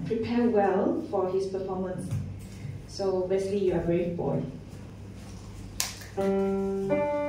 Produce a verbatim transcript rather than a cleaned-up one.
and prepare well for his performance. So Wesley, you are a brave boy.